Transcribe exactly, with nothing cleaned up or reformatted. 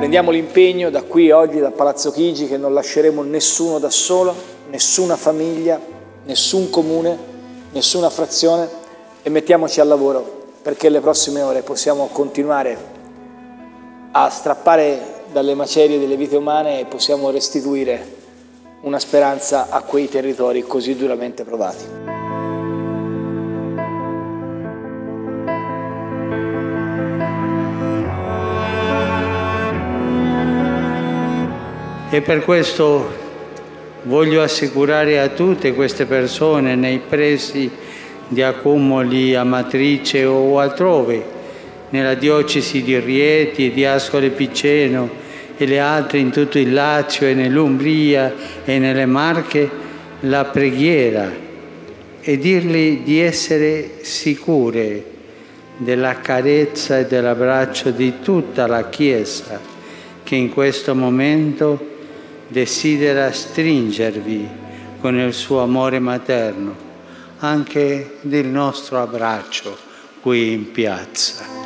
Prendiamo l'impegno da qui oggi, da Palazzo Chigi, che non lasceremo nessuno da solo, nessuna famiglia, nessun comune, nessuna frazione, e mettiamoci al lavoro perché le prossime ore possiamo continuare a strappare dalle macerie delle vite umane e possiamo restituire una speranza a quei territori così duramente provati. E per questo voglio assicurare a tutte queste persone nei pressi di Accumoli, Amatrice o altrove, nella diocesi di Rieti e di Ascoli Piceno e le altre in tutto il Lazio e nell'Umbria e nelle Marche, la preghiera e dirgli di essere sicure della carezza e dell'abbraccio di tutta la Chiesa che in questo momento desidera stringervi con il suo amore materno, anche del nostro abbraccio qui in piazza.